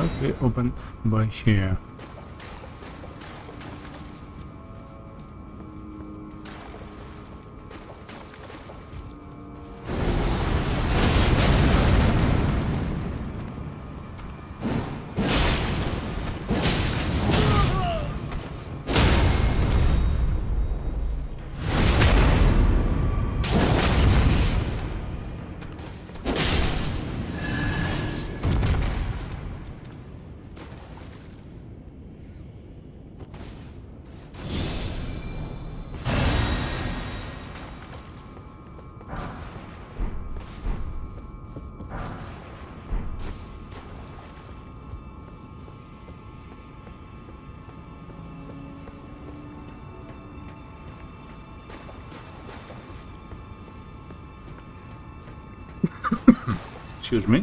Okay, opened by here. Excuse me.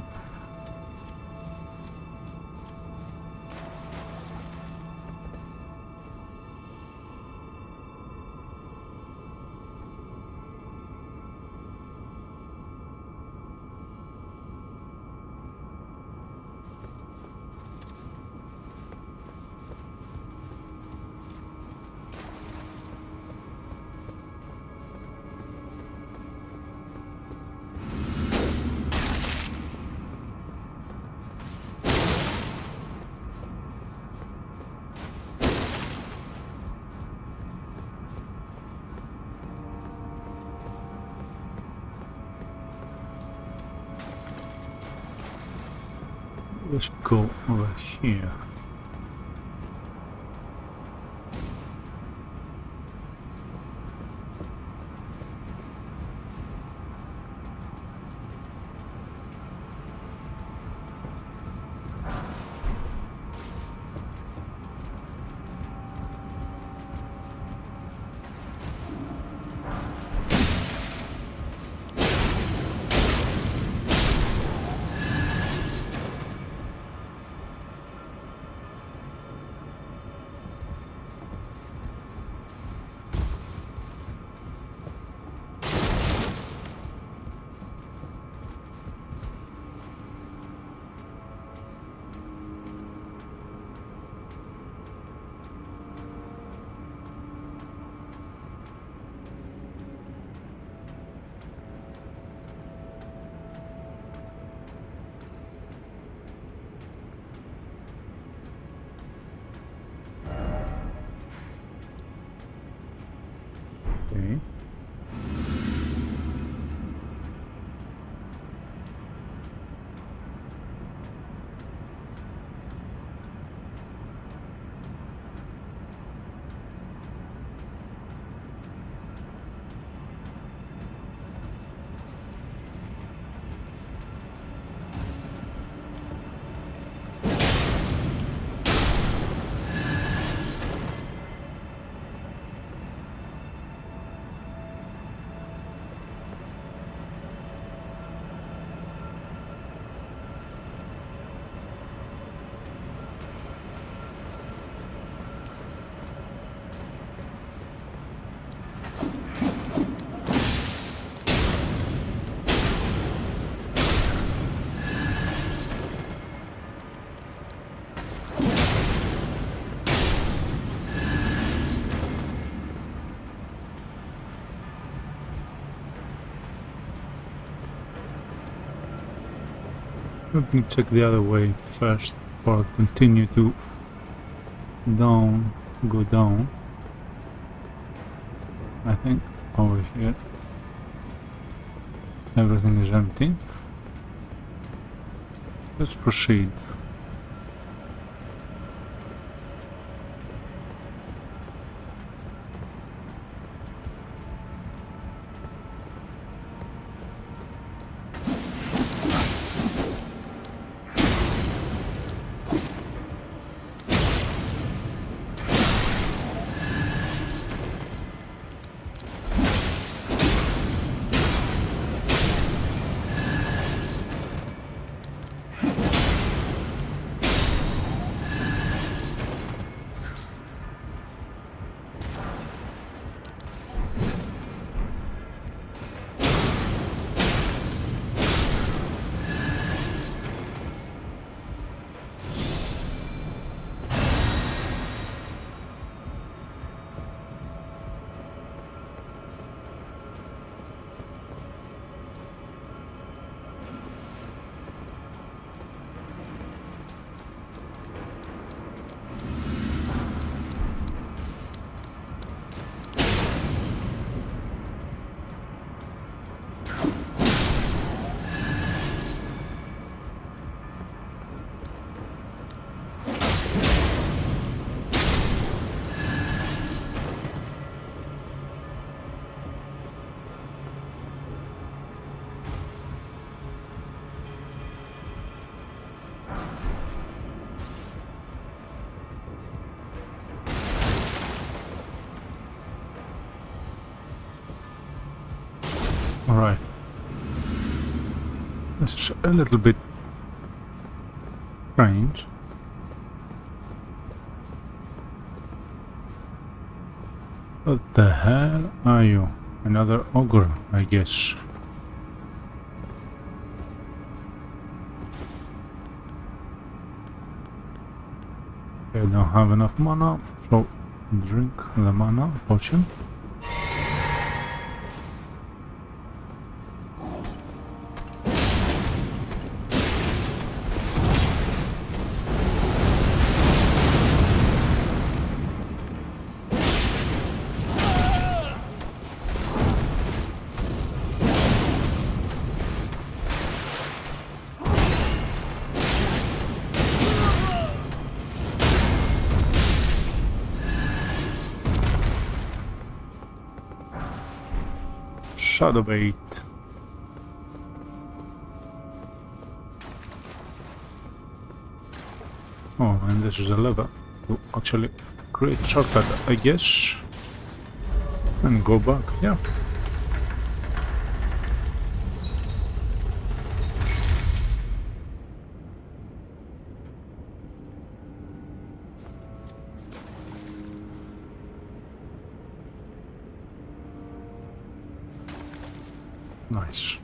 Let's go over here. Okay. Let me check the other way first, or continue to go down. I think over here everything is empty. Let's proceed. Alright. This is a little bit strange. What the hell are you? Another ogre, I guess. I don't have enough mana, so drink the mana potion. Shadow bait. Oh, and this is a lever to actually create a shortcut, I guess, and go back. Yeah. Nice.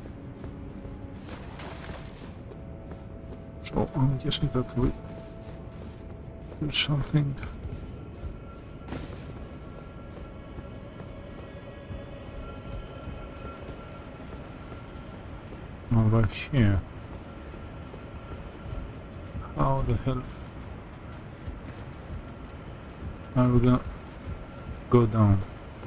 So I'm guessing that we do something. Over here. How the hell are we gonna go down?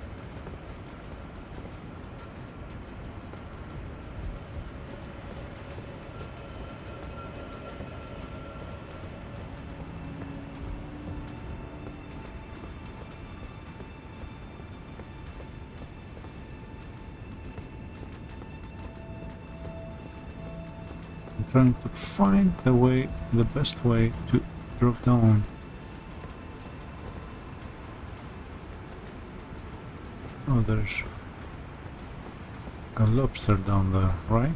Trying to find the way, the best way to drop down. Oh, there's a lobster down there, right?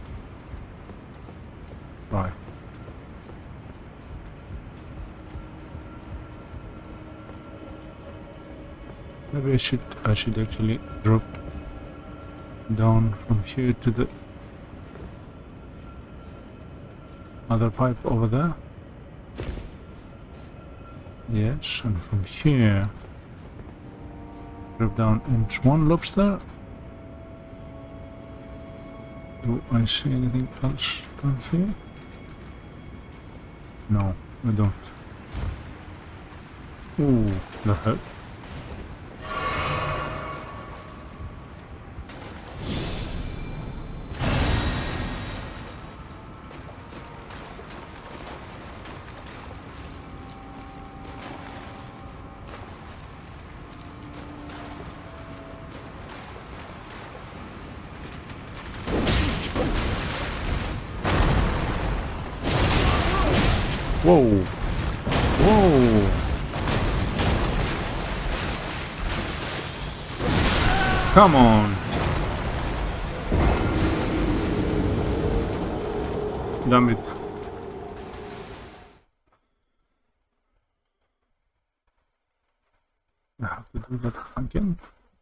Right. Maybe I should actually drop down from here to the other pipe over there. Yes, and from here drop down into one lobster. Do I see anything else down here? No, I don't. Ooh, that hurt. Whoa! Whoa! Come on! Damn it. I have to do that again.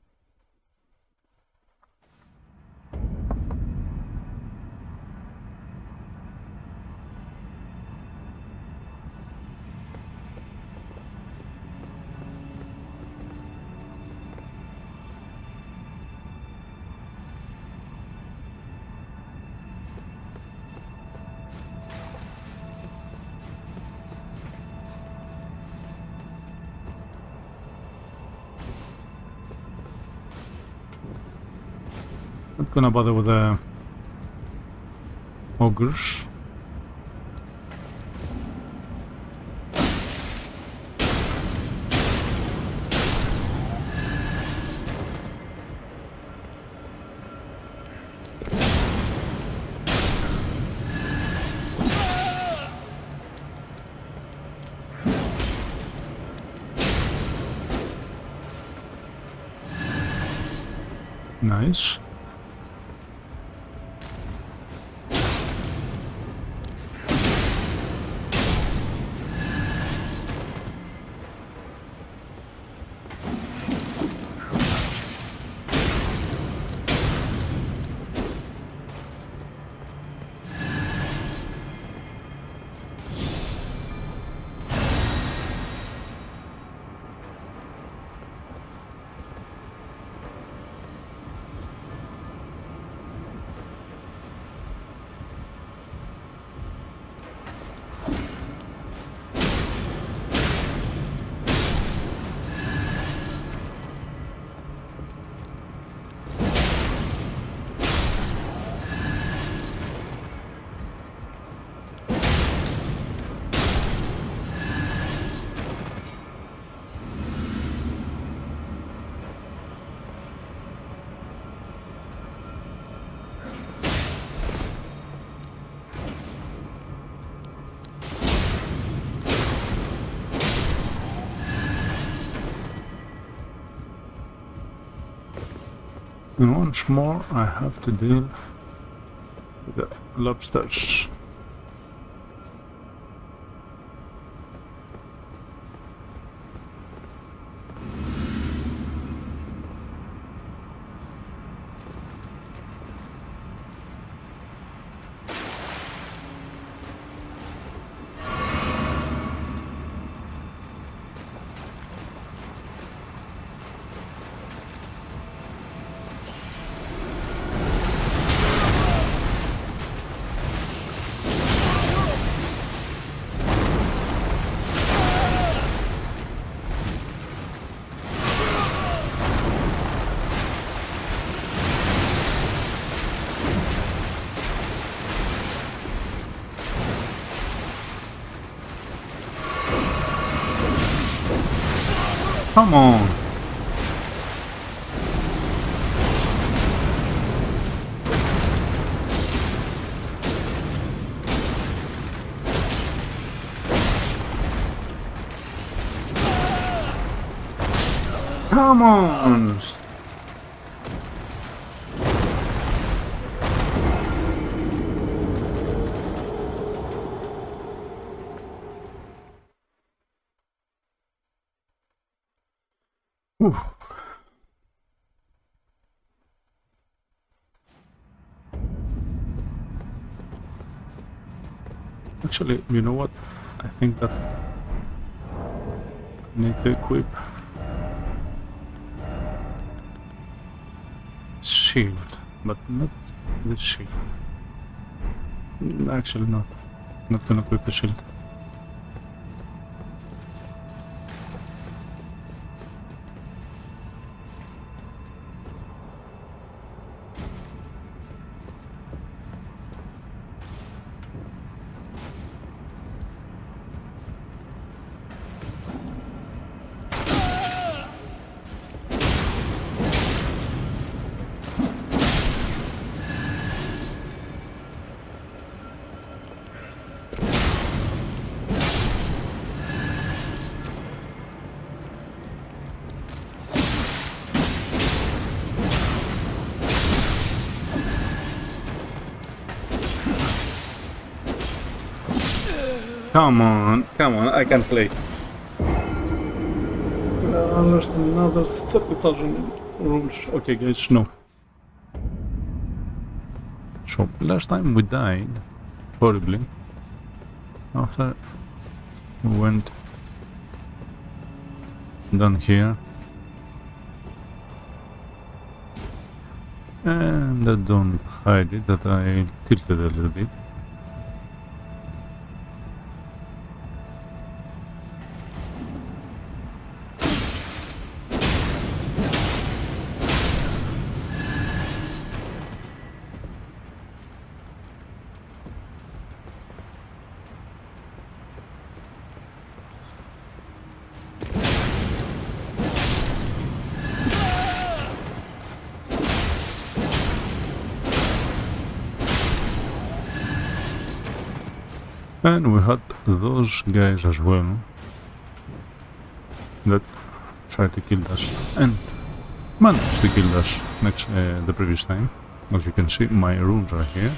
Not gonna bother with the ogres. Nice. And once more I have to deal with the lobsters. Come on! Come on! Whew. Actually, you know what? I think that I need to equip shield, but not the shield. Actually, no. Not gonna equip the shield. Come on, I can play. I lost another 30,000 rubles. Okay guys, no. So, last time we died horribly. After we went down here. And I don't hide it, that I tilted a little bit. And we had those guys as well that tried to kill us and managed to kill us the previous time. As you can see, my runes are here.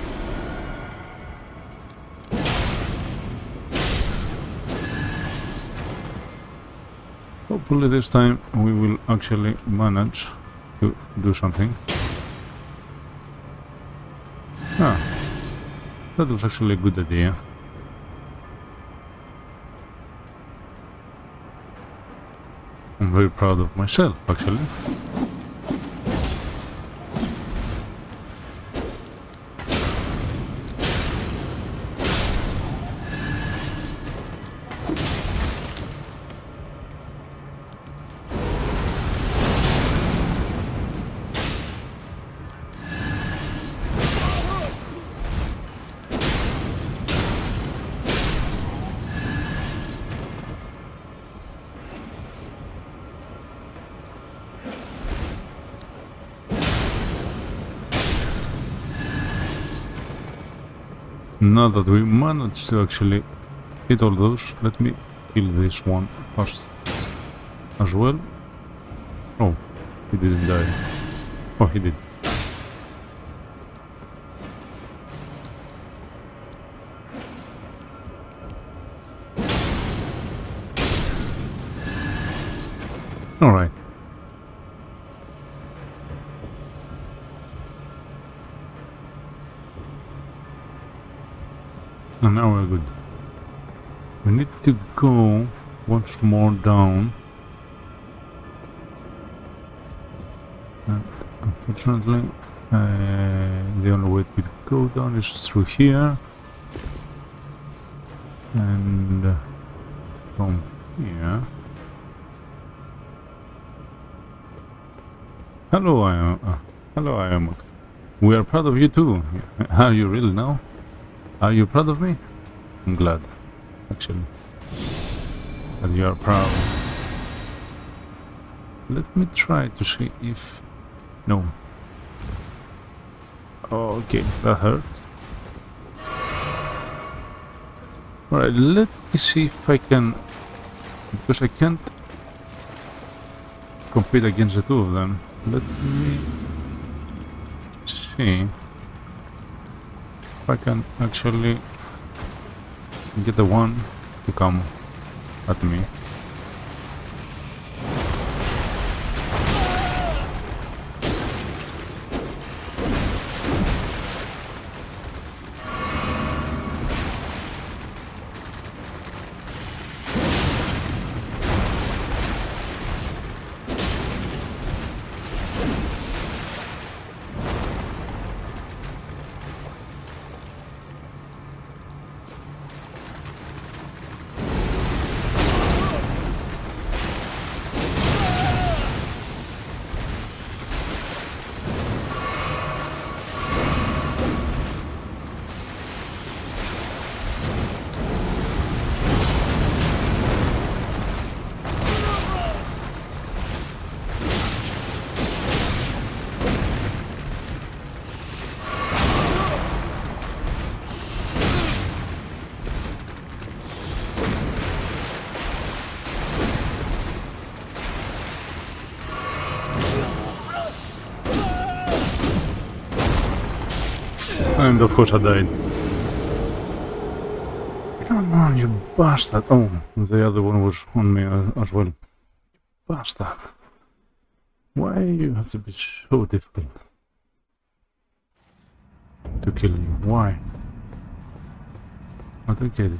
Hopefully this time we will actually manage to do something. Ah, that was actually a good idea. I'm very proud of myself, actually. Now that we managed to actually hit all those, let me kill this one first as well. Oh, he didn't die. Oh, he did. All right. And now we're good. We need to go once more down. And unfortunately, the only way to go down is through here. And from here. Hello, hello, I am. We are proud of you too. Are you really now? Are you proud of me? I'm glad, actually, that you are proud. Let me try to see if... No. Oh, okay, that hurt. Alright, let me see if I can... Because I can't compete against the two of them. Let me see if I can actually get the one to come at me. And of course I died. Come on, you bastard! Oh, the other one was on me as well. Bastard! Why you have to be so difficult to kill you? Why? I don't get it.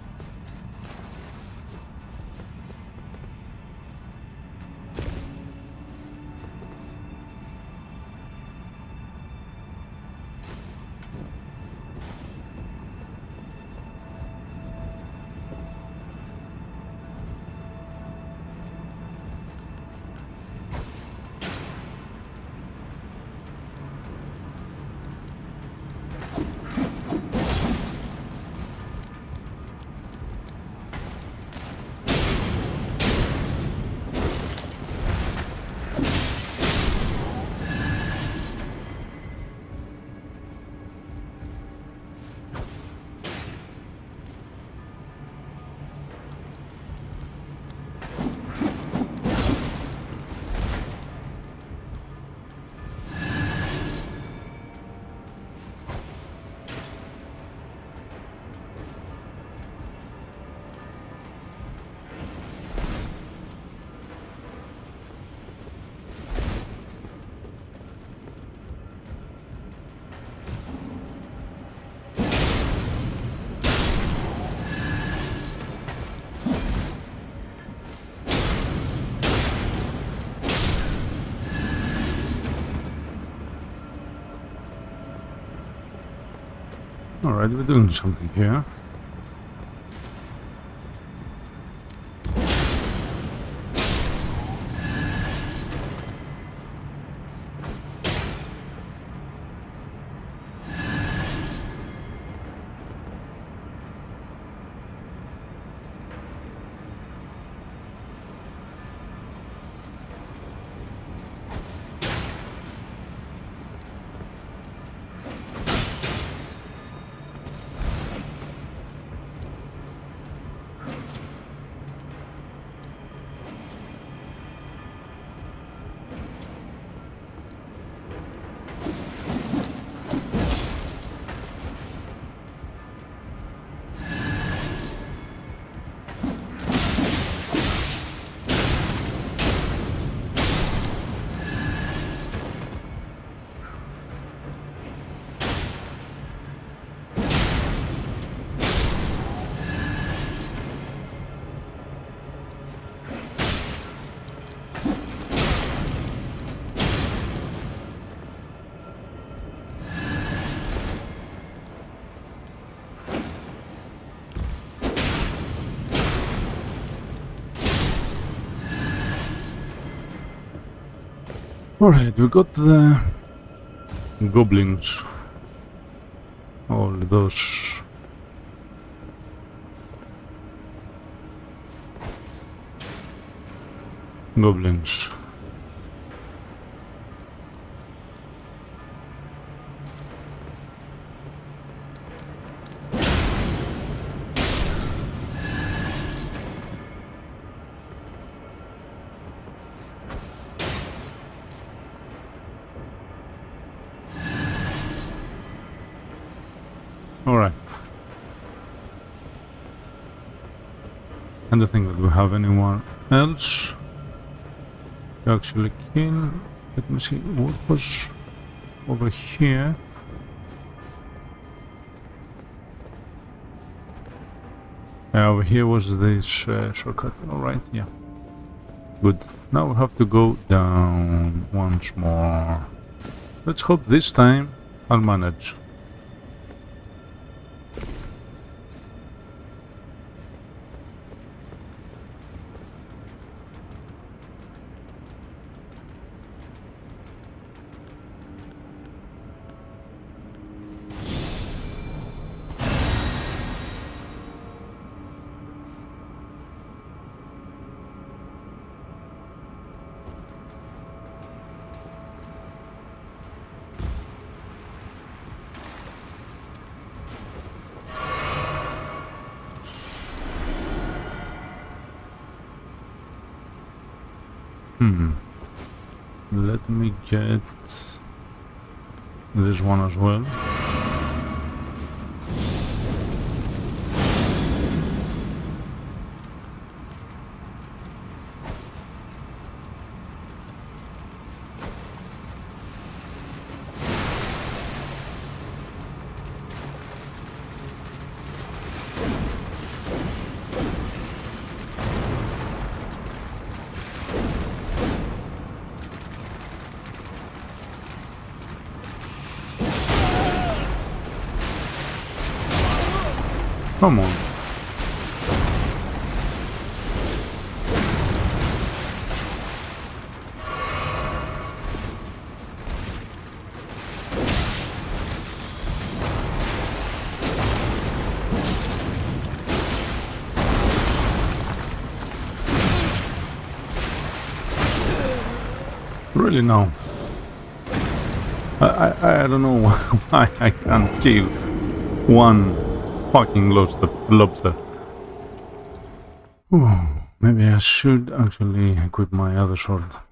Alright, we're doing something here. Alright, we got the goblins. All those goblins. Alright. And I think that we have anyone else to actually kill. Let me see what was over here. Over here was this shortcut. Alright, yeah. Good. Now we have to go down once more. Let's hope this time I'll manage. Let me get this one as well. Come on. Really no. I don't know why I can't kill one fucking lobster. Maybe I should actually equip my other sword.